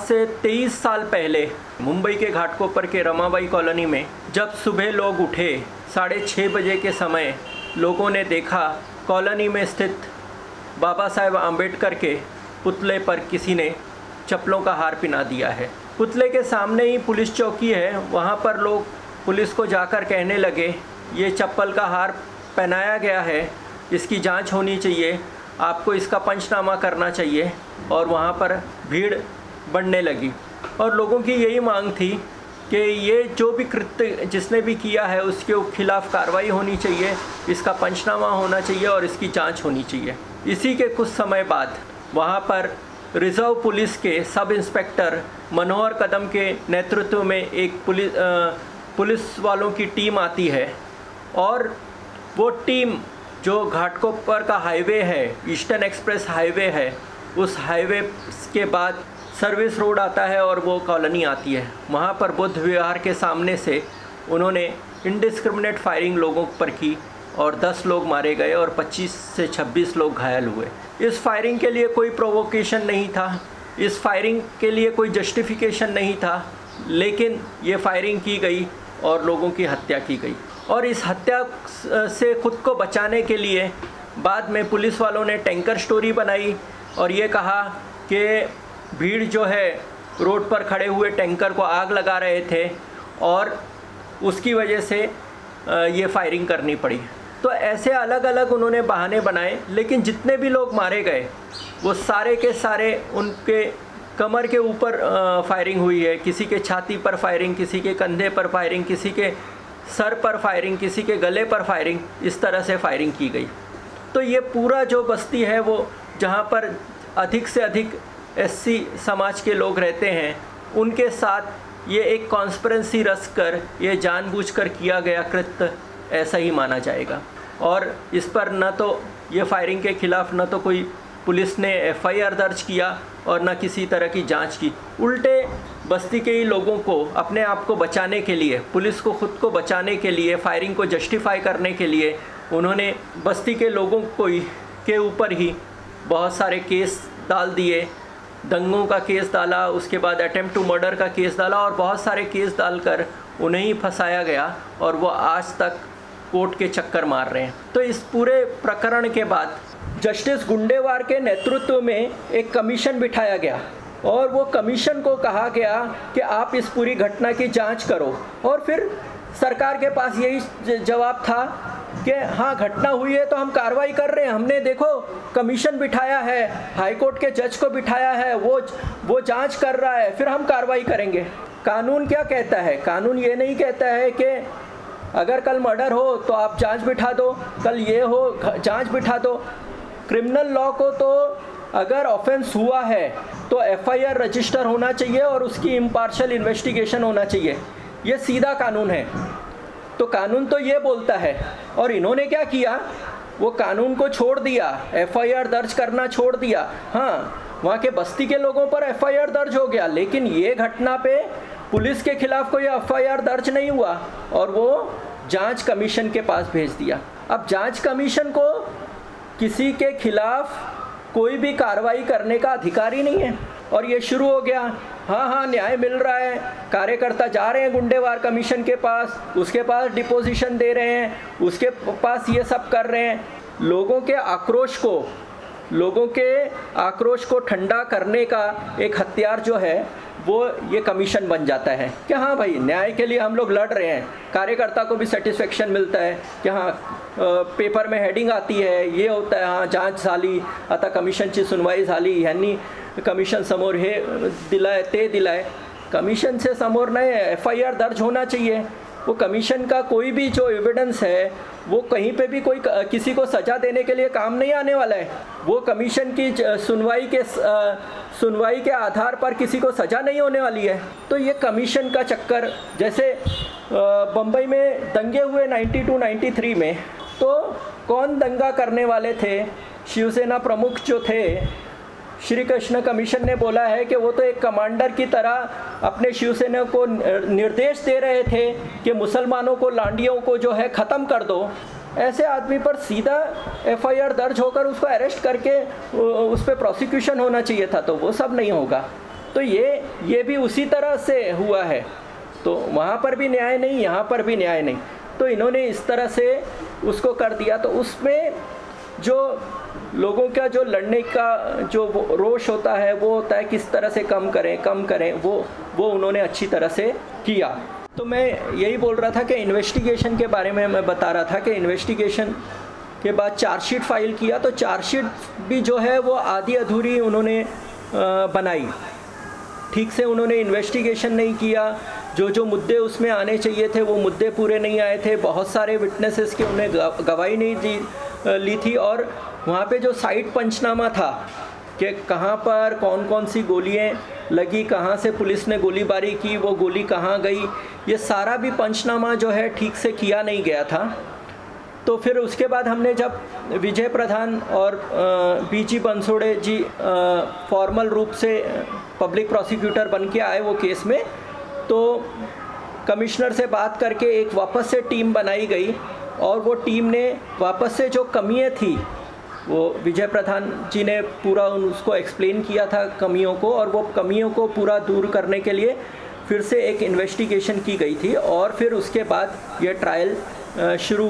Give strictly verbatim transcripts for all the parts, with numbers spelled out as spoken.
से तेईस साल पहले मुंबई के घाटकोपर के रमाबाई कॉलोनी में जब सुबह लोग उठे, साढ़े छः बजे के समय लोगों ने देखा कॉलोनी में स्थित बाबा साहेब आम्बेडकर के पुतले पर किसी ने चप्पलों का हार पहना दिया है। पुतले के सामने ही पुलिस चौकी है, वहाँ पर लोग पुलिस को जाकर कहने लगे ये चप्पल का हार पहनाया गया है, इसकी जांच होनी चाहिए, आपको इसका पंचनामा करना चाहिए। और वहाँ पर भीड़ बढ़ने लगी और लोगों की यही मांग थी कि ये जो भी कृत्य जिसने भी किया है उसके खिलाफ़ कार्रवाई होनी चाहिए, इसका पंचनामा होना चाहिए और इसकी जांच होनी चाहिए। इसी के कुछ समय बाद वहाँ पर रिज़र्व पुलिस के सब इंस्पेक्टर मनोहर कदम के नेतृत्व में एक पुलिस पुलिस वालों की टीम आती है और वो टीम जो घाटकोपर का हाईवे है, ईस्टर्न एक्सप्रेस हाईवे है, उस हाईवे के बाद सर्विस रोड आता है और वो कॉलोनी आती है। वहाँ पर बुद्ध विहार के सामने से उन्होंने इंडिस्क्रिमिनेट फायरिंग लोगों पर की और दस लोग मारे गए और पच्चीस से छब्बीस लोग घायल हुए। इस फायरिंग के लिए कोई प्रोवोकेशन नहीं था, इस फायरिंग के लिए कोई जस्टिफिकेशन नहीं था, लेकिन ये फायरिंग की गई और लोगों की हत्या की गई। और इस हत्या से ख़ुद को बचाने के लिए बाद में पुलिस वालों ने टैंकर स्टोरी बनाई और ये कहा कि भीड़ जो है रोड पर खड़े हुए टैंकर को आग लगा रहे थे और उसकी वजह से ये फायरिंग करनी पड़ी। तो ऐसे अलग अलग उन्होंने बहाने बनाए, लेकिन जितने भी लोग मारे गए वो सारे के सारे उनके कमर के ऊपर फायरिंग हुई है। किसी के छाती पर फायरिंग, किसी के कंधे पर फायरिंग, किसी के सर पर फायरिंग, किसी के गले पर फायरिंग, इस तरह से फायरिंग की गई। तो ये पूरा जो बस्ती है वो जहाँ पर अधिक से अधिक एससी समाज के लोग रहते हैं, उनके साथ ये एक कॉन्स्पिरेंसी रच कर ये जानबूझकर किया गया कृत्य ऐसा ही माना जाएगा। और इस पर न तो ये फायरिंग के ख़िलाफ़ न तो कोई पुलिस ने एफ आई आर दर्ज किया और न किसी तरह की जांच की। उल्टे बस्ती के ही लोगों को अपने आप को बचाने के लिए, पुलिस को ख़ुद को बचाने के लिए, फायरिंग को जस्टिफाई करने के लिए उन्होंने बस्ती के लोगों को ही के ऊपर ही बहुत सारे केस डाल दिए। दंगों का केस डाला, उसके बाद अटेम्प्ट टू मर्डर का केस डाला और बहुत सारे केस डालकर उन्हें ही फंसाया गया और वो आज तक कोर्ट के चक्कर मार रहे हैं। तो इस पूरे प्रकरण के बाद जस्टिस गुंडेवार के नेतृत्व में एक कमीशन बिठाया गया और वो कमीशन को कहा गया कि आप इस पूरी घटना की जांच करो। और फिर सरकार के पास यही जवाब था कि हाँ, घटना हुई है तो हम कार्रवाई कर रहे हैं, हमने देखो कमीशन बिठाया है, हाई कोर्ट के जज को बिठाया है, वो वो जांच कर रहा है, फिर हम कार्रवाई करेंगे। कानून क्या कहता है? कानून ये नहीं कहता है कि अगर कल मर्डर हो तो आप जांच बिठा दो, कल ये हो जांच बिठा दो। क्रिमिनल लॉ को तो अगर ऑफेंस हुआ है तो एफ आई आर रजिस्टर होना चाहिए और उसकी इम्पार्शियल इन्वेस्टिगेशन होना चाहिए। ये सीधा कानून है। तो कानून तो ये बोलता है और इन्होंने क्या किया, वो कानून को छोड़ दिया, एफ आई आर दर्ज करना छोड़ दिया। हाँ, वहाँ के बस्ती के लोगों पर एफ आई आर दर्ज हो गया, लेकिन ये घटना पे पुलिस के खिलाफ कोई एफ आई आर दर्ज नहीं हुआ और वो जांच कमीशन के पास भेज दिया। अब जांच कमीशन को किसी के खिलाफ कोई भी कार्रवाई करने का अधिकार ही नहीं है और ये शुरू हो गया, हाँ हाँ न्याय मिल रहा है, कार्यकर्ता जा रहे हैं गुंडेवार कमीशन के पास, उसके पास डिपोजिशन दे रहे हैं, उसके पास ये सब कर रहे हैं। लोगों के आक्रोश को लोगों के आक्रोश को ठंडा करने का एक हथियार जो है वो ये कमीशन बन जाता है कि हाँ भाई, न्याय के लिए हम लोग लड़ रहे हैं। कार्यकर्ता को भी सेटिस्फेक्शन मिलता है कि हाँ, पेपर में हेडिंग आती है, ये होता है, हाँ जांच झाली, आता कमिशनची सुनवाई झाली, ह्यांनी कमिशन समोर हे दिलाय ते दिलाय। कमीशन से समोर नहीं, एफ आई आर दर्ज होना चाहिए। वो कमीशन का कोई भी जो एविडेंस है वो कहीं पे भी कोई किसी को सज़ा देने के लिए काम नहीं आने वाला है। वो कमीशन की सुनवाई के सुनवाई के आधार पर किसी को सज़ा नहीं होने वाली है। तो ये कमीशन का चक्कर, जैसे बम्बई में दंगे हुए बानवे तिरानवे में, तो कौन दंगा करने वाले थे? शिवसेना प्रमुख जो थे, श्री कृष्ण कमीशन ने बोला है कि वो तो एक कमांडर की तरह अपने शिवसेना को निर्देश दे रहे थे कि मुसलमानों को, लांडियों को जो है ख़त्म कर दो। ऐसे आदमी पर सीधा एफ आई आर दर्ज होकर उसको अरेस्ट करके उस पर प्रोसिक्यूशन होना चाहिए था, तो वो सब नहीं होगा। तो ये ये भी उसी तरह से हुआ है। तो वहाँ पर भी न्याय नहीं, यहाँ पर भी न्याय नहीं, तो इन्होंने इस तरह से उसको कर दिया। तो उसमें जो लोगों का जो लड़ने का जो रोष होता है वो होता है किस तरह से कम करें कम करें, वो वो उन्होंने अच्छी तरह से किया। तो मैं यही बोल रहा था कि इन्वेस्टिगेशन के बारे में मैं बता रहा था कि इन्वेस्टिगेशन के बाद चार्जशीट फाइल किया, तो चार्जशीट भी जो है वो आधी अधूरी उन्होंने बनाई, ठीक से उन्होंने इन्वेस्टिगेशन नहीं किया। जो जो मुद्दे उसमें आने चाहिए थे वो मुद्दे पूरे नहीं आए थे। बहुत सारे विटनेसेस के उन्हें गवाही नहीं दी ली थी। और वहाँ पे जो साइट पंचनामा था कि कहाँ पर कौन कौन सी गोलियाँ लगी, कहाँ से पुलिस ने गोलीबारी की, वो गोली कहाँ गई, ये सारा भी पंचनामा जो है ठीक से किया नहीं गया था। तो फिर उसके बाद हमने जब विजय प्रधान और बीजी बंसोड़े जी फॉर्मल रूप से पब्लिक प्रोसिक्यूटर बन के आए वो केस में, तो कमिश्नर से बात करके एक वापस से टीम बनाई गई और वो टीम ने वापस से जो कमियां थी वो विजय प्रधान जी ने पूरा उसको एक्सप्लेन किया था कमियों को, और वो कमियों को पूरा दूर करने के लिए फिर से एक इन्वेस्टिगेशन की गई थी। और फिर उसके बाद ये ट्रायल शुरू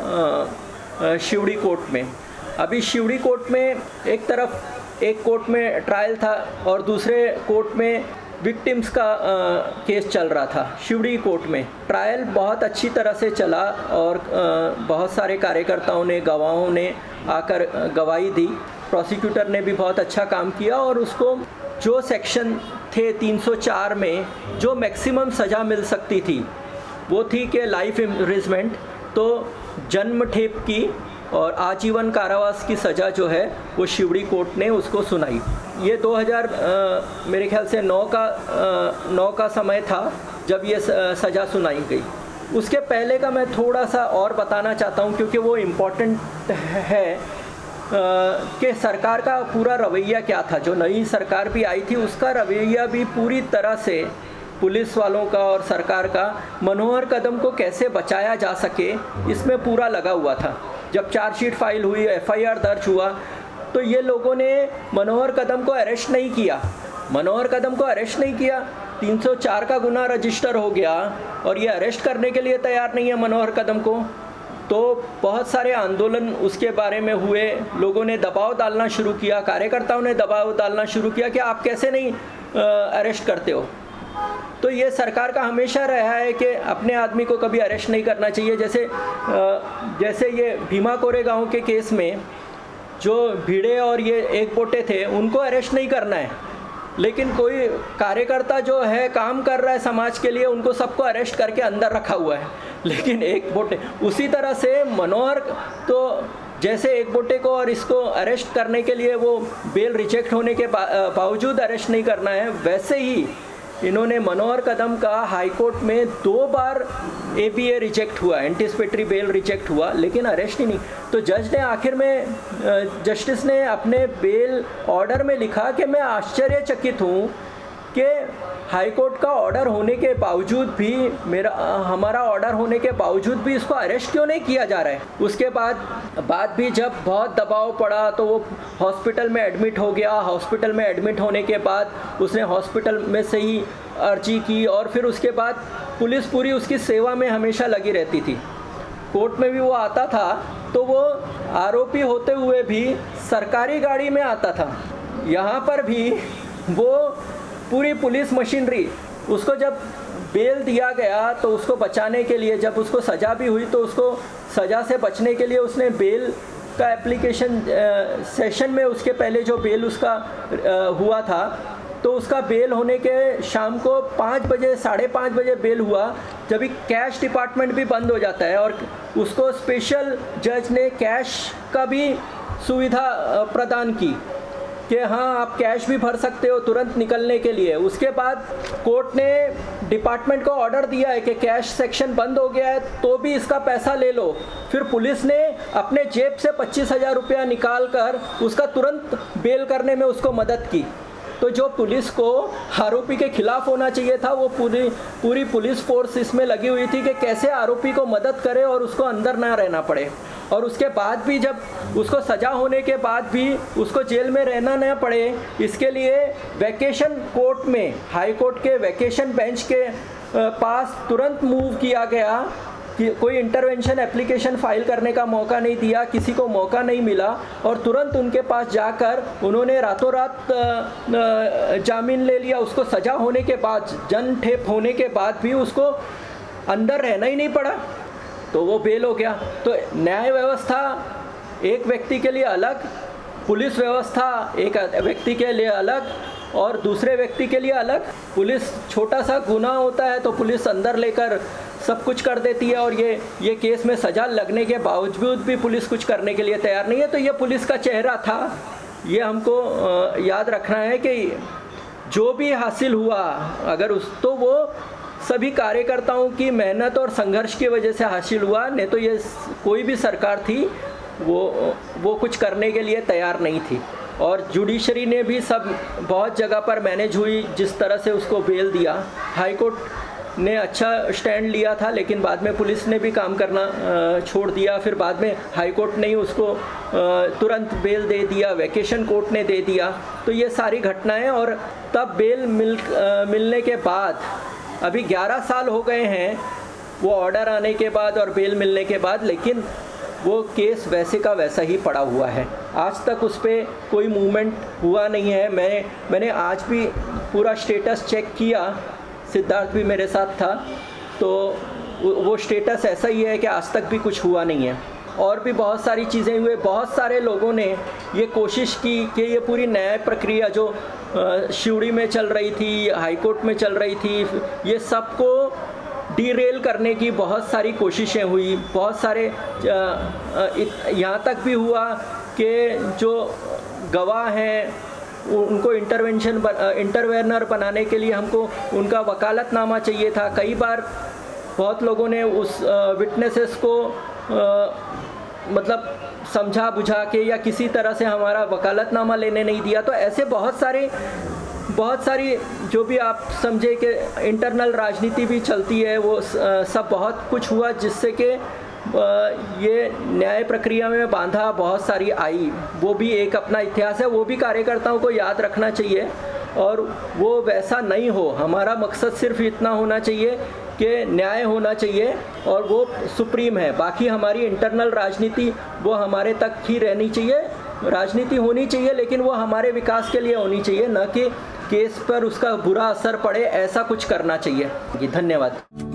हुआ शिवड़ी कोर्ट में। अभी शिवड़ी कोर्ट में एक तरफ एक कोर्ट में ट्रायल था और दूसरे कोर्ट में विक्टिम्स का आ, केस चल रहा था। शिवड़ी कोर्ट में ट्रायल बहुत अच्छी तरह से चला और आ, बहुत सारे कार्यकर्ताओं ने, गवाहों ने आकर गवाही दी। प्रोसिक्यूटर ने भी बहुत अच्छा काम किया और उसको जो सेक्शन थे तीन सौ चार में जो मैक्सिमम सज़ा मिल सकती थी वो थी कि लाइफ इम्प्रिजमेंट, तो जन्म ठेप की और आजीवन कारावास की सज़ा जो है वो शिवड़ी कोर्ट ने उसको सुनाई। ये दो हज़ार आ, मेरे ख्याल से नौ का आ, नौ का समय था जब ये सज़ा सुनाई गई। उसके पहले का मैं थोड़ा सा और बताना चाहता हूँ क्योंकि वो इम्पोर्टेंट है कि सरकार का पूरा रवैया क्या था। जो नई सरकार भी आई थी उसका रवैया भी पूरी तरह से पुलिस वालों का और सरकार का मनोहर कदम को कैसे बचाया जा सके इसमें पूरा लगा हुआ था। जब चार्जशीट फाइल हुई, एफ आई आर दर्ज हुआ, तो ये लोगों ने मनोहर कदम को अरेस्ट नहीं किया। मनोहर कदम को अरेस्ट नहीं किया, तीन सौ चार का गुना रजिस्टर हो गया और ये अरेस्ट करने के लिए तैयार नहीं है मनोहर कदम को। तो बहुत सारे आंदोलन उसके बारे में हुए, लोगों ने दबाव डालना शुरू किया, कार्यकर्ताओं ने दबाव डालना शुरू किया कि आप कैसे नहीं अरेस्ट करते हो। तो ये सरकार का हमेशा रहा है कि अपने आदमी को कभी अरेस्ट नहीं करना चाहिए। जैसे जैसे ये भीमा कोरेगांव के केस में जो भिड़े और ये एक बोटे थे उनको अरेस्ट नहीं करना है, लेकिन कोई कार्यकर्ता जो है काम कर रहा है समाज के लिए उनको सबको अरेस्ट करके अंदर रखा हुआ है। लेकिन एक बोटे उसी तरह से मनोहर, तो जैसे एक बोटे को और इसको अरेस्ट करने के लिए वो बेल रिजेक्ट होने के बावजूद अरेस्ट नहीं करना है, वैसे ही इन्होंने मनोहर कदम का हाई कोर्ट में दो बार ए बी ए रिजेक्ट हुआ, एंटिसिपेटरी बेल रिजेक्ट हुआ, लेकिन अरेस्ट ही नहीं। तो जज ने आखिर में, जस्टिस ने अपने बेल ऑर्डर में लिखा कि मैं आश्चर्यचकित हूँ कि हाई कोर्ट का ऑर्डर होने के बावजूद भी, मेरा हमारा ऑर्डर होने के बावजूद भी इसको अरेस्ट क्यों नहीं किया जा रहा है। उसके बाद बाद भी जब बहुत दबाव पड़ा तो वो हॉस्पिटल में एडमिट हो गया। हॉस्पिटल में एडमिट होने के बाद उसने हॉस्पिटल में से ही अर्जी की और फिर उसके बाद पुलिस पूरी उसकी सेवा में हमेशा लगी रहती थी। कोर्ट में भी वो आता था तो वो आरोपी होते हुए भी सरकारी गाड़ी में आता था। यहाँ पर भी वो पूरी पुलिस मशीनरी, उसको जब बेल दिया गया तो उसको बचाने के लिए, जब उसको सज़ा भी हुई तो उसको सज़ा से बचने के लिए उसने बेल का एप्लीकेशन सेशन में, उसके पहले जो बेल उसका आ, हुआ था, तो उसका बेल होने के शाम को पाँच बजे साढ़े पाँच बजे बेल हुआ, जब भी कैश डिपार्टमेंट भी बंद हो जाता है और उसको स्पेशल जज ने कैश का भी सुविधा प्रदान की कि हाँ आप कैश भी भर सकते हो तुरंत निकलने के लिए। उसके बाद कोर्ट ने डिपार्टमेंट को ऑर्डर दिया है कि कैश सेक्शन बंद हो गया है तो भी इसका पैसा ले लो। फिर पुलिस ने अपने जेब से पच्चीस हज़ार रुपया निकाल कर उसका तुरंत बेल करने में उसको मदद की। तो जो पुलिस को आरोपी के खिलाफ होना चाहिए था वो पूरी पूरी पुलिस फोर्स इसमें लगी हुई थी कि कैसे आरोपी को मदद करे और उसको अंदर ना रहना पड़े। और उसके बाद भी जब उसको सज़ा होने के बाद भी उसको जेल में रहना न पड़े, इसके लिए वैकेशन कोर्ट में, हाई कोर्ट के वैकेशन बेंच के पास तुरंत मूव किया गया कि कोई इंटरवेंशन एप्लीकेशन फाइल करने का मौका नहीं दिया, किसी को मौका नहीं मिला और तुरंत उनके पास जाकर उन्होंने रातों रात जामीन ले लिया। उसको सज़ा होने के बाद, जन ठेप होने के बाद भी उसको अंदर रहना ही नहीं पड़ा, तो वो बेल हो गया। तो न्याय व्यवस्था एक व्यक्ति के लिए अलग, पुलिस व्यवस्था एक व्यक्ति के लिए अलग और दूसरे व्यक्ति के लिए अलग। पुलिस छोटा सा गुनाह होता है तो पुलिस अंदर लेकर सब कुछ कर देती है और ये ये केस में सज़ा लगने के बावजूद भी पुलिस कुछ करने के लिए तैयार नहीं है। तो ये पुलिस का चेहरा था, ये हमको याद रखना है कि जो भी हासिल हुआ अगर उस तो वो सभी कार्यकर्ताओं की मेहनत और संघर्ष की वजह से हासिल हुआ, नहीं तो ये कोई भी सरकार थी वो वो कुछ करने के लिए तैयार नहीं थी। और जुडिशरी ने भी सब बहुत जगह पर मैनेज हुई, जिस तरह से उसको बेल दिया। हाई कोर्ट ने अच्छा स्टैंड लिया था, लेकिन बाद में पुलिस ने भी काम करना छोड़ दिया। फिर बाद में हाई कोर्ट ने ही उसको तुरंत बेल दे दिया, वैकेशन कोर्ट ने दे दिया। तो ये सारी घटनाएं, और तब बेल मिल मिलने के बाद अभी ग्यारह साल हो गए हैं वो ऑर्डर आने के बाद और बेल मिलने के बाद, लेकिन वो केस वैसे का वैसा ही पड़ा हुआ है। आज तक उस पर कोई मूवमेंट हुआ नहीं है। मैं मैंने आज भी पूरा स्टेटस चेक किया, सिद्धार्थ भी मेरे साथ था, तो वो स्टेटस ऐसा ही है कि आज तक भी कुछ हुआ नहीं है। और भी बहुत सारी चीज़ें हुए, बहुत सारे लोगों ने ये कोशिश की कि ये पूरी न्याय प्रक्रिया जो शिवड़ी में चल रही थी, हाई कोर्ट में चल रही थी, ये सबको डीरेल करने की बहुत सारी कोशिशें हुई। बहुत सारे यहाँ तक भी हुआ कि जो गवाह हैं उनको इंटरवेंशन इंटरवेनर बनाने के लिए हमको उनका वकालतनामा चाहिए था। कई बार बहुत लोगों ने उस विटनेसेस को आ, मतलब समझा बुझा के या किसी तरह से हमारा वकालतनामा लेने नहीं दिया। तो ऐसे बहुत सारे बहुत सारी जो भी आप समझे कि इंटरनल राजनीति भी चलती है, वो सब बहुत कुछ हुआ जिससे कि ये न्याय प्रक्रिया में बाधा बहुत सारी आई। वो भी एक अपना इतिहास है, वो भी कार्यकर्ताओं को याद रखना चाहिए और वो वैसा नहीं हो। हमारा मकसद सिर्फ इतना होना चाहिए कि न्याय होना चाहिए और वो सुप्रीम है। बाकी हमारी इंटरनल राजनीति वो हमारे तक ही रहनी चाहिए। राजनीति होनी चाहिए लेकिन वो हमारे विकास के लिए होनी चाहिए, न कि केस पर उसका बुरा असर पड़े, ऐसा कुछ करना चाहिए। धन्यवाद।